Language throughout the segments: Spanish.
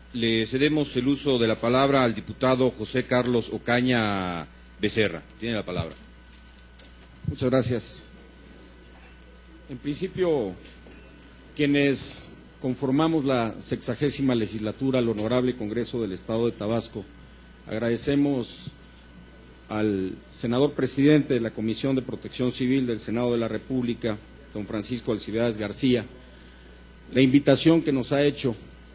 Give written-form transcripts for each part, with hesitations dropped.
le cedemos el uso de la palabra al diputado José Carlos Ocaña Becerra. Tiene la palabra. Muchas gracias. En principio, quienes conformamos la 60ª legislatura al Honorable Congreso del Estado de Tabasco, agradecemos al senador presidente de la Comisión de Protección Civil del Senado de la República, don Francisco Alcibiades García, la invitación que nos ha hecho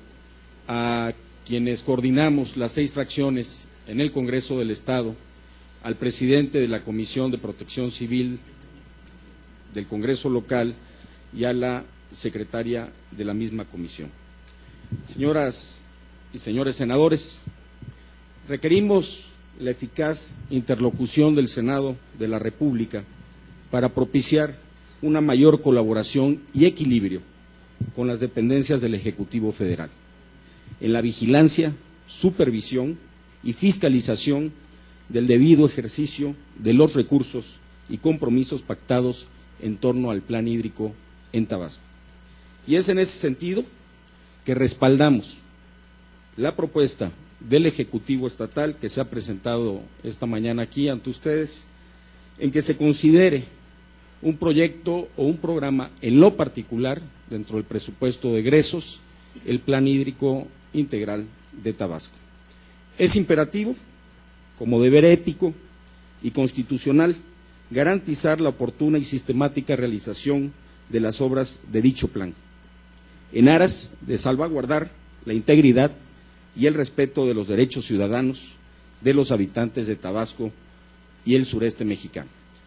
a quienes coordinamos las 6 fracciones en el Congreso del Estado, al presidente de la Comisión de Protección Civil del Congreso local y a la secretaria de la misma comisión. Señoras y señores senadores, requerimos la eficaz interlocución del Senado de la República para propiciar una mayor colaboración y equilibrio con las dependencias del Ejecutivo Federal, en la vigilancia, supervisión y fiscalización del debido ejercicio de los recursos y compromisos pactados en torno al plan hídrico en Tabasco. Y es en ese sentido que respaldamos la propuesta del Ejecutivo Estatal que se ha presentado esta mañana aquí ante ustedes, en que se considere un proyecto o un programa en lo particular, dentro del presupuesto de egresos, el Plan Hídrico Integral de Tabasco. Es imperativo, como deber ético y constitucional, garantizar la oportuna y sistemática realización de las obras de dicho plan, en aras de salvaguardar la integridad y el respeto de los derechos ciudadanos de los habitantes de Tabasco y el sureste mexicano.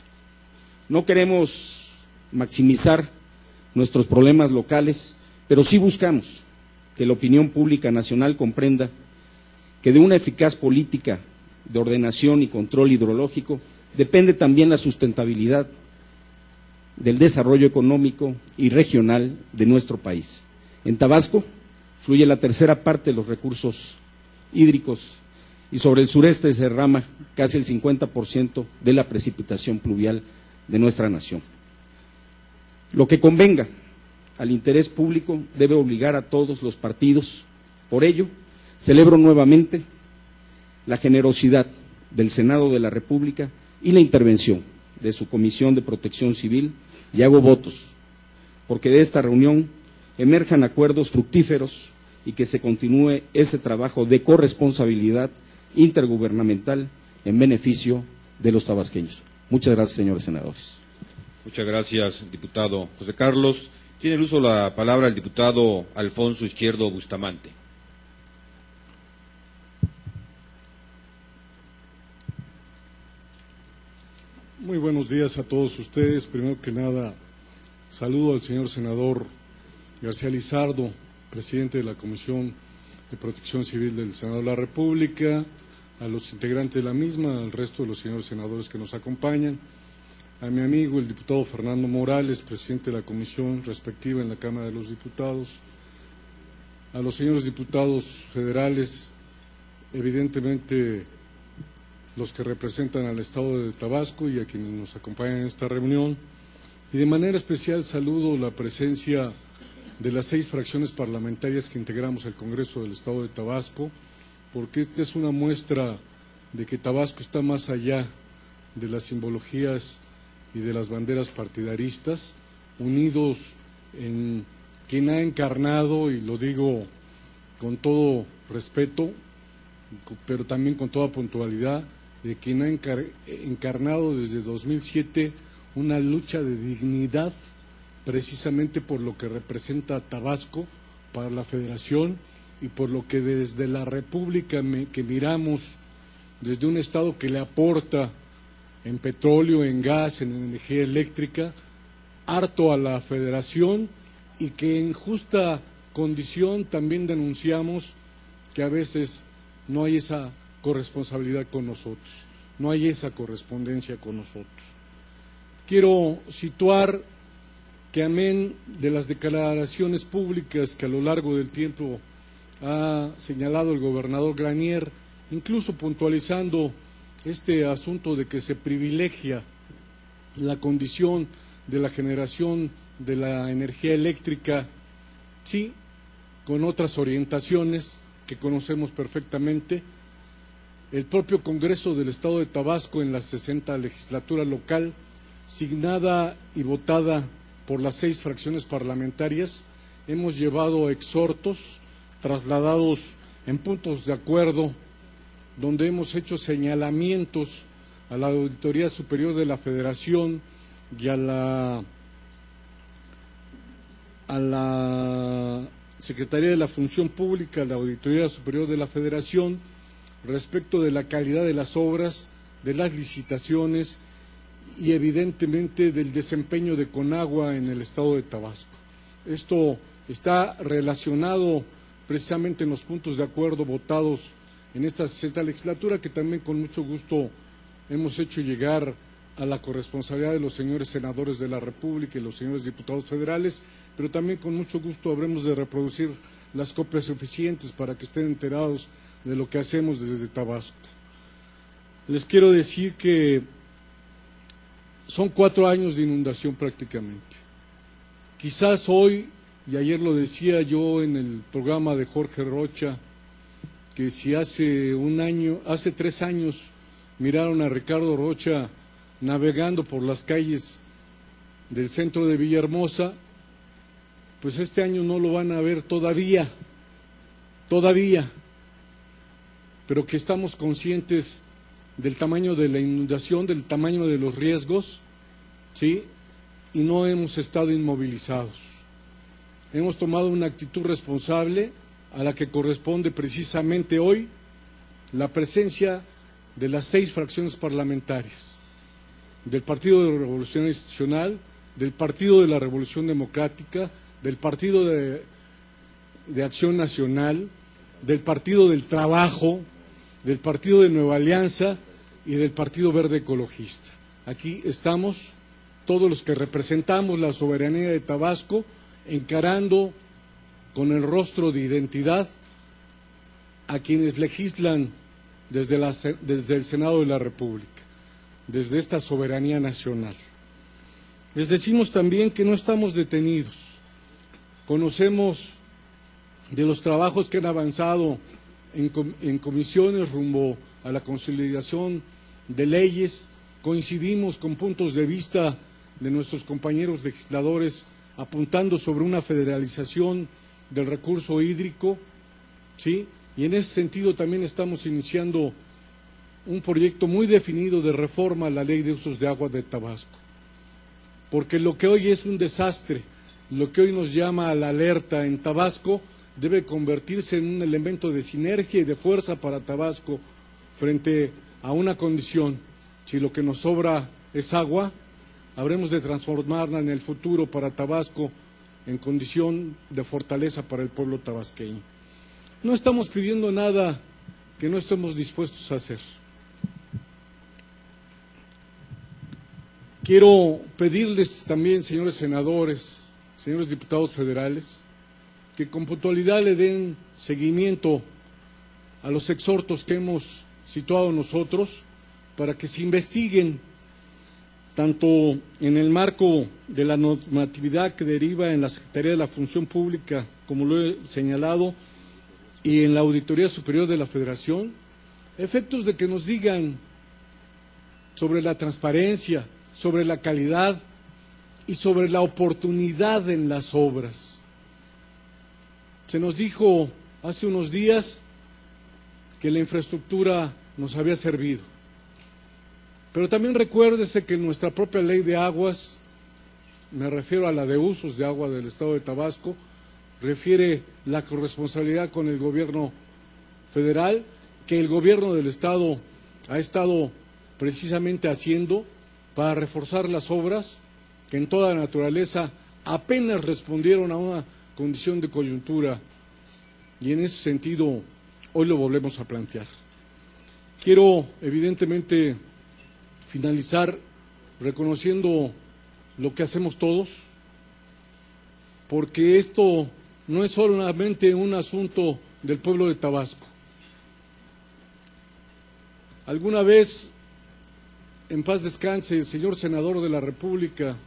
No queremos maximizar nuestros problemas locales, pero sí buscamos que la opinión pública nacional comprenda que de una eficaz política de ordenación y control hidrológico depende también la sustentabilidad del desarrollo económico y regional de nuestro país. En Tabasco fluye la tercera parte de los recursos hídricos y sobre el sureste se derrama casi el 50% de la precipitación pluvial de nuestra nación. Lo que convenga al interés público debe obligar a todos los partidos. Por ello, celebro nuevamente la generosidad del Senado de la República y la intervención de su Comisión de Protección Civil y hago votos porque de esta reunión emerjan acuerdos fructíferos y que se continúe ese trabajo de corresponsabilidad intergubernamental en beneficio de los tabasqueños. Muchas gracias, señores senadores. Muchas gracias, diputado José Carlos. Tiene el uso de la palabra el diputado Alfonso Izquierdo Bustamante. Muy buenos días a todos ustedes. Primero que nada, saludo al señor senador García Lizardo, presidente de la Comisión de Protección Civil del Senado de la República, a los integrantes de la misma, al resto de los señores senadores que nos acompañan, a mi amigo el diputado Fernando Morales, presidente de la comisión respectiva en la Cámara de los Diputados, a los señores diputados federales, evidentemente los que representan al Estado de Tabasco y a quienes nos acompañan en esta reunión, y de manera especial saludo la presencia de las 6 fracciones parlamentarias que integramos el Congreso del Estado de Tabasco, porque esta es una muestra de que Tabasco está más allá de las simbologías y de las banderas partidaristas, unidos en quien ha encarnado, y lo digo con todo respeto, pero también con toda puntualidad, de quien ha encarnado desde 2007 una lucha de dignidad, precisamente por lo que representa Tabasco para la Federación y por lo que desde la República que miramos, desde un Estado que le aporta en petróleo, en gas, en energía eléctrica, harto a la Federación, y que en justa condición también denunciamos que a veces no hay esa corresponsabilidad con nosotros, no hay esa correspondencia con nosotros. Quiero situar que amén de las declaraciones públicas que a lo largo del tiempo ha señalado el gobernador Granier, incluso puntualizando este asunto de que se privilegia la condición de la generación de la energía eléctrica, sí, con otras orientaciones, que conocemos perfectamente, el propio Congreso del Estado de Tabasco en la 60ª legislatura local, signada y votada por las 6 fracciones parlamentarias, hemos llevado exhortos trasladados en puntos de acuerdo, donde hemos hecho señalamientos a la Auditoría Superior de la Federación y a la Secretaría de la Función Pública, la Auditoría Superior de la Federación, respecto de la calidad de las obras, de las licitaciones y evidentemente del desempeño de Conagua en el estado de Tabasco. Esto está relacionado precisamente en los puntos de acuerdo votados en esta 60ª legislatura, que también con mucho gusto hemos hecho llegar a la corresponsabilidad de los señores senadores de la República y los señores diputados federales, pero también con mucho gusto habremos de reproducir las copias suficientes para que estén enterados de lo que hacemos desde Tabasco. Les quiero decir que son 4 años de inundación prácticamente. Quizás hoy, y ayer lo decía yo en el programa de Jorge Rocha, que si hace 3 años miraron a Ricardo Rocha navegando por las calles del centro de Villahermosa, pues este año no lo van a ver todavía, pero que estamos conscientes del tamaño de la inundación, del tamaño de los riesgos, ¿sí? Y no hemos estado inmovilizados. Hemos tomado una actitud responsable a la que corresponde precisamente hoy la presencia de las 6 fracciones parlamentarias, del Partido de Revolución Institucional, del Partido de la Revolución Democrática, del Partido de Acción Nacional, del Partido del Trabajo, del Partido de Nueva Alianza y del Partido Verde Ecologista. Aquí estamos todos los que representamos la soberanía de Tabasco, encarando con el rostro de identidad a quienes legislan desde el Senado de la República, desde esta soberanía nacional. Les decimos también que no estamos detenidos. Conocemos de los trabajos que han avanzado en comisiones rumbo a la consolidación de leyes, coincidimos con puntos de vista de nuestros compañeros legisladores apuntando sobre una federalización del recurso hídrico, ¿sí? Y en ese sentido también estamos iniciando un proyecto muy definido de reforma a la Ley de Usos de Agua de Tabasco, porque lo que hoy es un desastre, lo que hoy nos llama a la alerta en Tabasco, debe convertirse en un elemento de sinergia y de fuerza para Tabasco frente a una condición. Si lo que nos sobra es agua, habremos de transformarla en el futuro para Tabasco en condición de fortaleza para el pueblo tabasqueño. No estamos pidiendo nada que no estemos dispuestos a hacer. Quiero pedirles también, señores senadores, señores diputados federales, que con puntualidad le den seguimiento a los exhortos que hemos situado nosotros para que se investiguen tanto en el marco de la normatividad que deriva en la Secretaría de la Función Pública, como lo he señalado, y en la Auditoría Superior de la Federación, efectos de que nos digan sobre la transparencia, sobre la calidad y sobre la oportunidad en las obras. Se nos dijo hace unos días que la infraestructura nos había servido, pero también recuérdese que nuestra propia ley de aguas, me refiero a la de usos de agua del Estado de Tabasco, refiere la corresponsabilidad con el gobierno federal, que el gobierno del Estado ha estado precisamente haciendo para reforzar las obras que en toda naturaleza apenas respondieron a una condición de coyuntura, y en ese sentido hoy lo volvemos a plantear. Quiero evidentemente finalizar reconociendo lo que hacemos todos, porque esto no es solamente un asunto del pueblo de Tabasco. Alguna vez, en paz descanse, el señor senador de la República,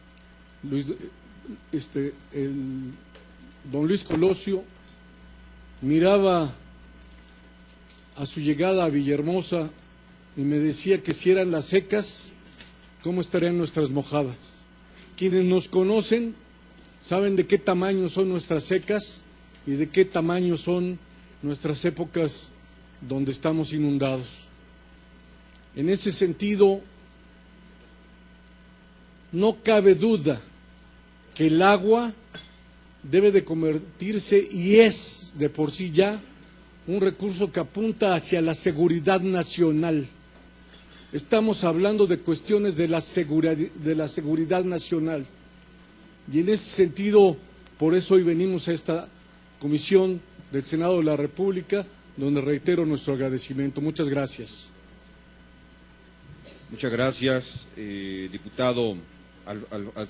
don Luis Colosio, miraba a su llegada a Villahermosa y me decía que si eran las secas, ¿cómo estarían nuestras mojadas? Quienes nos conocen saben de qué tamaño son nuestras secas y de qué tamaño son nuestras épocas donde estamos inundados. En ese sentido, no cabe duda que el agua debe de convertirse, y es de por sí ya, un recurso que apunta hacia la seguridad nacional. Estamos hablando de cuestiones de la seguridad nacional. Y en ese sentido, por eso hoy venimos a esta comisión del Senado de la República, donde reitero nuestro agradecimiento. Muchas gracias. Muchas gracias, diputado Alfonso